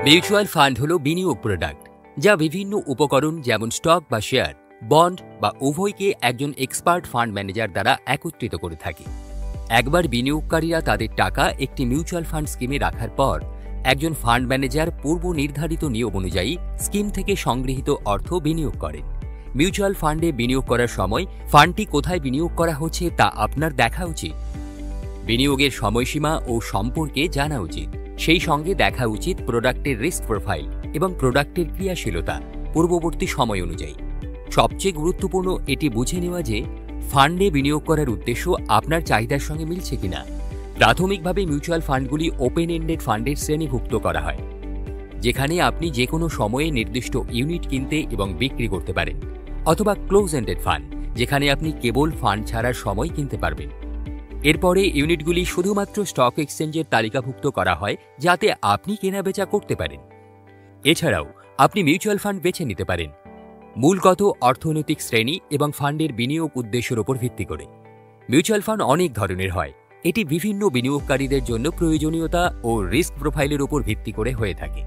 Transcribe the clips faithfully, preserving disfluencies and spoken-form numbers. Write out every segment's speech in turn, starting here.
Mutual fund হল বিনিয়োগ product, যা বিভিন্ন উপকরণ যেমন স্টক বা শেয়ার, বন্ড বা উভয়কে একজন এক্সপার্ট ফান্ড ম্যানেজার দ্বারা একত্রিত করে থাকে। একবার বিনিয়োগকারীরা তাদের টাকা একটি মিউচুয়াল ফান্ড স্কিমে রাখার পর একজন ফান্ড ম্যানেজার পূর্ব নির্ধারিত নিয়ম অনুযায়ী স্কিম থেকে সংগৃহীত অর্থ বিনিয়োগ করেন। মিউচুয়াল ফান্ডে বিনিয়োগ করার সময় ফান্ডটি কোথায় বিনিয়োগ করা হচ্ছে তা আপনার দেখা উচিত। বিনিয়োগের সময়সীমা ও সম্পর্কে জানা উচিত। সেই সঙ্গে দেখা উচিত প্রোডাক্টের রিস্ক প্রোফাইল এবং প্রোডাক্টের ক্রিয়াশীলতা পূর্ববর্তী সময় অনুযায়ী। সবচেয়ে গুরুত্বপূর্ণ এটি বুঝে নেওয়া যে ফান্ডে বিনিয়োগ করার উদ্দেশ্য আপনার চাহিদার সঙ্গে মিলছে কিনা। প্রাথমিকভাবে মিউচুয়াল ফান্ডগুলি ওপেন এন্ডেড ফান্ডের শ্রেণীভুক্ত করা হয়, যেখানে আপনি যে কোনো সময়ে নির্দিষ্ট ইউনিট কিনতে এবং বিক্রি করতে পারেন, অথবা ক্লোজ এন্ডেড ফান্ড, যেখানে আপনি কেবল ফান্ড ছাড়ার সময় কিনতে পারবেন। এরপরে ইউনিটগুলি শুধুমাত্র স্টক এক্সচেঞ্জের তালিকাভুক্ত করা হয়, যাতে আপনি কেনাবেচা করতে পারেন। এছাড়াও আপনি মিউচুয়াল ফান্ড বেছে নিতে পারেন মূলগত অর্থনৈতিক শ্রেণী এবং ফান্ডের বিনিয়োগ উদ্দেশ্যের উপর ভিত্তি করে। মিউচুয়াল ফান্ড অনেক ধরনের হয়। এটি বিভিন্ন বিনিয়োগকারীদের জন্য প্রয়োজনীয়তা ও রিস্ক প্রোফাইলের উপর ভিত্তি করে হয়ে থাকে।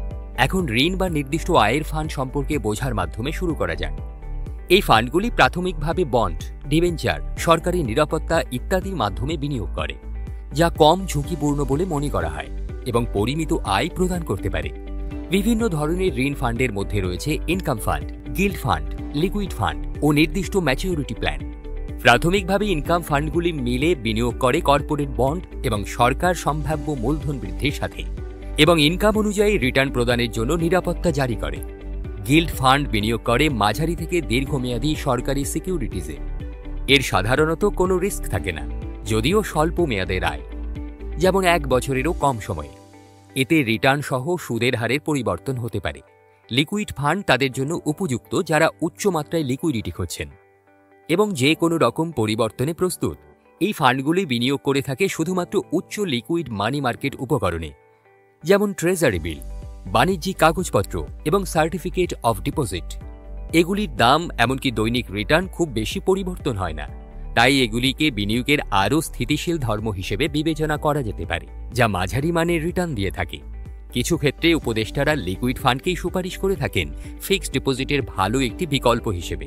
এখন ঋণ বা নির্দিষ্ট আয়ের ফান্ড সম্পর্কে বোঝার মাধ্যমে শুরু করা যাক। এই ফান্ডগুলি প্রাথমিকভাবে বন্ড, ডিবেঞ্চার, সরকারি নিরাপত্তা ইত্যাদির মাধ্যমে বিনিয়োগ করে, যা কম ঝুঁকিপূর্ণ বলে মনে করা হয় এবং পরিমিত আয় প্রদান করতে পারে। বিভিন্ন ধরনের ঋণ ফান্ডের মধ্যে রয়েছে income fund, gilt fund, liquid fund ও নির্দিষ্ট ম্যাচিউরিটি প্ল্যান। প্রাথমিকভাবে ইনকাম ফান্ডগুলি মিলে বিনিয়োগ করে কর্পোরেট বন্ড এবং সরকার সম্ভাব্য মূলধন বৃদ্ধির সাথে, এবং ইনকাম অনুযায়ী রিটার্ন প্রদানের জন্য নিরাপত্তা জারি করে। গিল্ড ফান্ড বিনিয়োগ করে মাঝারি থেকে দীর্ঘমেয়াদী সরকারি সিকিউরিটিজে। এর সাধারণত কোনো রিস্ক থাকে না, যদিও স্বল্প মেয়াদের আয়, যেমন এক বছরেরও কম সময়ে। এতে রিটার্ন সহ সুদের হারের পরিবর্তন হতে পারে। লিকুইড ফান্ড তাদের জন্য উপযুক্ত যারা উচ্চ মাত্রায় লিকুইডিটি খুঁজছেন এবং যে কোনো রকম পরিবর্তনে প্রস্তুত। এই ফান্ডগুলি বিনিয়োগ করে থাকে শুধুমাত্র উচ্চ লিকুইড মানি মার্কেট উপকরণে, যেমন ট্রেজারি বিল, বাণিজ্যিক কাগজপত্র এবং সার্টিফিকেট অফ ডিপোজিট। এগুলির দাম এমনকি দৈনিক রিটার্ন খুব বেশি পরিবর্তন হয় না, তাই এগুলিকে বিনিয়োগের আরও স্থিতিশীল ধর্ম হিসেবে বিবেচনা করা যেতে পারে, যা মাঝারি মানের রিটার্ন দিয়ে থাকে। কিছু ক্ষেত্রে উপদেষ্টারা লিকুইড ফান্ডকেই সুপারিশ করে থাকেন ফিক্সড ডিপোজিটের ভালো একটি বিকল্প হিসেবে।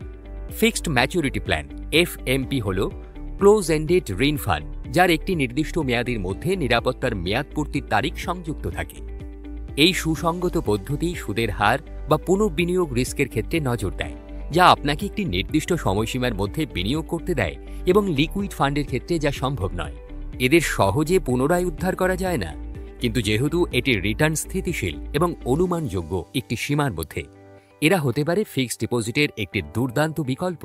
Fixed maturity plan F M P হল ক্লোজ এন্ডেড ঋণ ফান্ড, যার একটি নির্দিষ্ট মেয়াদের মধ্যে নিরাপত্তার মেয়াদ পূর্তির তারিখ সংযুক্ত থাকে। এই সুসংগত পদ্ধতি সুদের হার বা পুনর্বিনিয়োগ রিস্কের ক্ষেত্রে নজর দেয়, যা আপনাকে একটি নির্দিষ্ট সময়সীমার মধ্যে বিনিয়োগ করতে দেয় এবং লিকুইড ফান্ডের ক্ষেত্রে যা সম্ভব নয়। এদের সহজে পুনরায় উদ্ধার করা যায় না, কিন্তু যেহেতু এটির রিটার্ন স্থিতিশীল এবং অনুমানযোগ্য একটি সীমার মধ্যে, এরা হতে পারে ফিক্সড ডিপোজিটের একটি দুর্দান্ত বিকল্প।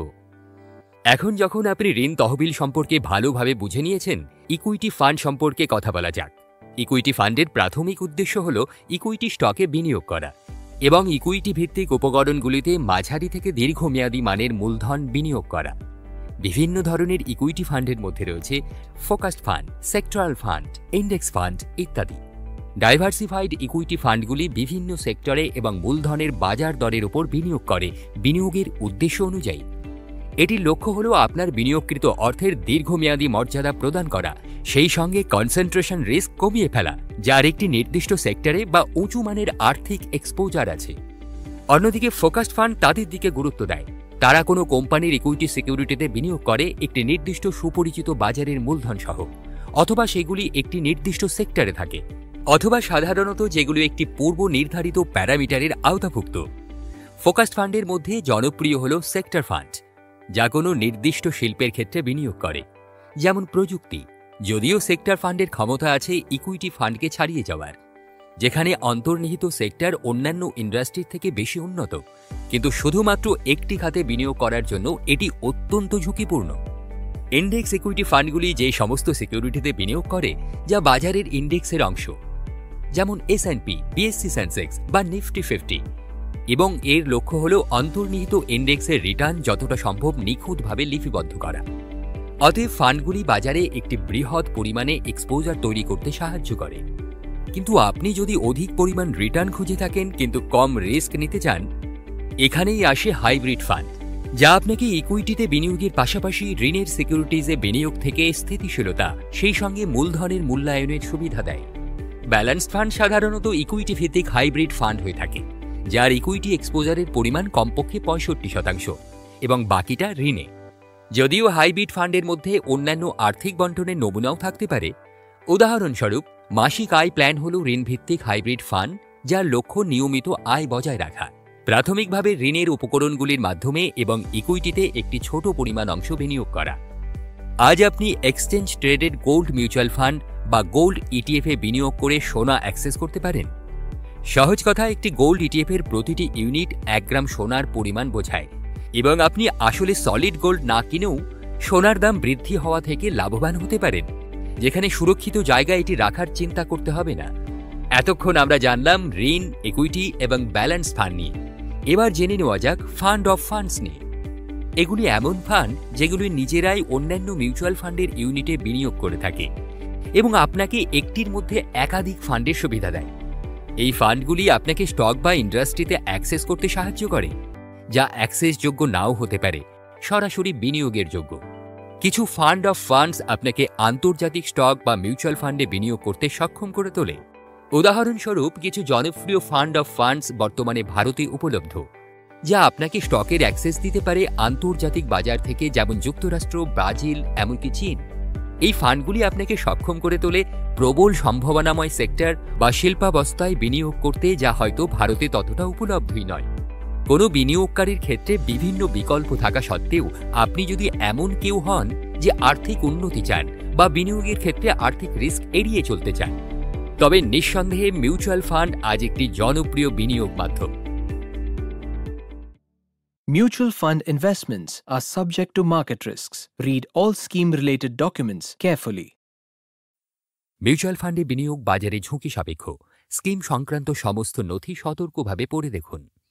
এখন যখন আপনি ঋণ তহবিল সম্পর্কে ভালোভাবে বুঝে নিয়েছেন, ইকুইটি ফান্ড সম্পর্কে কথা বলা যাক। ইকুইটি ফান্ডের প্রাথমিক উদ্দেশ্য হল ইকুইটি স্টকে বিনিয়োগ করা এবং ইকুইটি ভিত্তিক উপকরণগুলিতে মাঝারি থেকে দীর্ঘমেয়াদী মানের মূলধন বিনিয়োগ করা। বিভিন্ন ধরনের ইকুইটি ফান্ডের মধ্যে রয়েছে focused fund, sectoral fund, index fund ইত্যাদি। ডাইভার্সিফাইড ইকুইটি ফান্ডগুলি বিভিন্ন সেক্টরে এবং মূলধনের বাজার দরের উপর বিনিয়োগ করে বিনিয়োগের উদ্দেশ্য অনুযায়ী। এটির লক্ষ্য হল আপনার বিনিয়োগকৃত অর্থের দীর্ঘমেয়াদী মর্যাদা প্রদান করা, সেই সঙ্গে কনসেন্ট্রেশন রিস্ক কমিয়ে ফেলা, যার একটি নির্দিষ্ট সেক্টরে বা উঁচু মানের আর্থিক এক্সপোজার আছে। অন্যদিকে ফোকাসড ফান্ড তাদের দিকে গুরুত্ব দেয়। তারা কোনো কোম্পানির ইকুইটি সিকিউরিটিতে বিনিয়োগ করে একটি নির্দিষ্ট সুপরিচিত বাজারের মূলধন সহ, অথবা সেগুলি একটি নির্দিষ্ট সেক্টরে থাকে, অথবা সাধারণত যেগুলো একটি পূর্ব নির্ধারিত প্যারামিটারের আওতাভুক্ত। ফোকাসড ফান্ডের মধ্যে জনপ্রিয় হল সেক্টর ফান্ড, যা কোনো নির্দিষ্ট শিল্পের ক্ষেত্রে বিনিয়োগ করে, যেমন প্রযুক্তি, যদিও সেক্টর ফান্ডের ক্ষমতা আছে ইকুইটি ফান্ডকে ছাড়িয়ে যাওয়ার, যেখানে অন্তর্নিহিত সেক্টর অন্যান্য ইন্ডাস্ট্রির থেকে বেশি উন্নত, কিন্তু শুধুমাত্র একটি খাতে বিনিয়োগ করার জন্য এটি অত্যন্ত ঝুঁকিপূর্ণ। ইন্ডেক্স ইকুইটি ফান্ডগুলি যে সমস্ত সিকিউরিটিতে বিনিয়োগ করে যা বাজারের ইন্ডেক্সের অংশ, যেমন S and P, B S C Sensex বা নিফটি ফিফটি, এবং এর লক্ষ্য হল অন্তর্নিহিত ইন্ডেক্সের রিটার্ন যতটা সম্ভব নিখুঁতভাবে লিপিবদ্ধ করা। অতএব ফান্ডগুলি বাজারে একটি বৃহৎ পরিমাণে এক্সপোজার তৈরি করতে সাহায্য করে। কিন্তু আপনি যদি অধিক পরিমাণ রিটার্ন খুঁজে থাকেন কিন্তু কম রিস্ক নিতে চান, এখানেই আসে হাইব্রিড ফান্ড, যা আপনাকে ইকুইটিতে বিনিয়োগের পাশাপাশি ঋণের সিকিউরিটিজে বিনিয়োগ থেকে স্থিতিশীলতা, সেই সঙ্গে মূলধনের মূল্যায়নের সুবিধা দেয়। ব্যালেন্সড ফান্ড সাধারণত ইকুইটি ভিত্তিক হাইব্রিড ফান্ড হয়ে থাকে, যার ইকুইটি এক্সপোজারের পরিমাণ কমপক্ষে পঁয়ষট্টি শতাংশ এবং বাকিটা ঋণে। যদিও হাইব্রিড ফান্ডের মধ্যে অন্যান্য আর্থিক বন্টনের নমুনাও থাকতে পারে। উদাহরণস্বরূপ, মাসিক আয় প্ল্যান হল ঋণভিত্তিক হাইব্রিড ফান্ড, যার লক্ষ্য নিয়মিত আয় বজায় রাখা। প্রাথমিকভাবে ঋণের উপকরণগুলির মাধ্যমে এবং ইকুইটিতে একটি ছোট পরিমাণ অংশ বিনিয়োগ করা। আজ আপনি exchange traded gold mutual fund বা গোল্ড ইটিএফ এ বিনিয়োগ করে সোনা অ্যাক্সেস করতে পারেন। সহজ কথা, একটি গোল্ড ইটিএফ এর প্রতিটি ইউনিট এক গ্রাম সোনার পরিমাণ বোঝায় এবং আপনি আসলে সলিড গোল্ড না কিনেও সোনার দাম বৃদ্ধি হওয়া থেকে লাভবান হতে পারেন, যেখানে সুরক্ষিত জায়গায় এটি রাখার চিন্তা করতে হবে না। এতক্ষণ আমরা জানলাম ঋণ, ইকুইটি এবং ব্যালেন্স ফান্ড নিয়ে। এবার জেনে নেওয়া যাক ফান্ড অফ ফান্ডস নিয়ে। এগুলি এমন ফান্ড যেগুলি নিজেরাই অন্যান্য মিউচুয়াল ফান্ডের ইউনিটে বিনিয়োগ করে থাকে এবং আপনাকে একটির মধ্যে একাধিক ফান্ডের সুবিধা দেয়। এই ফান্ডগুলি আপনাকে স্টক বা ইন্ডাস্ট্রিতে অ্যাক্সেস করতে সাহায্য করে, যা অ্যাক্সেসযোগ্য নাও হতে পারে, সরাসরি বিনিয়োগের যোগ্য। কিছু ফান্ড অফ ফান্ডস আপনাকে আন্তর্জাতিক স্টক বা মিউচুয়াল ফান্ডে বিনিয়োগ করতে সক্ষম করে তোলে। উদাহরণস্বরূপ, কিছু জনপ্রিয় ফান্ড অফ ফান্ডস বর্তমানে ভারতে উপলব্ধ, যা আপনাকে স্টকের অ্যাক্সেস দিতে পারে আন্তর্জাতিক বাজার থেকে, যেমন যুক্তরাষ্ট্র, ব্রাজিল, এমনকি চীন। এই ফান্ডগুলি আপনাকে সক্ষম করে তোলে প্রবল সম্ভাবনাময় সেক্টর বা শিল্পাবস্থায় বিনিয়োগ করতে, যা হয়তো ভারতে ততটা উপলব্ধই নয়। কোনো বিনিয়োগকারীর ক্ষেত্রে বিভিন্ন বিকল্প থাকা সত্ত্বেও আপনি যদি এমন কেউ হন যে আর্থিক উন্নতি চান বা বিনিয়োগের ক্ষেত্রে আর্থিক রিস্ক এড়িয়ে চলতে চান, তবে নিঃসন্দেহে মিউচুয়াল ফান্ড আজ একটি জনপ্রিয় বিনিয়োগ মাধ্যম। Mutual fund investments are subject to market risks. Read all scheme-related documents carefully. Mutual ফান্ডে বিনিয়োগ বাজারে ঝুঁকি সাপেক্ষ। স্কিম সংক্রান্ত সমস্ত নথি সতর্কভাবে পড়ে দেখুন।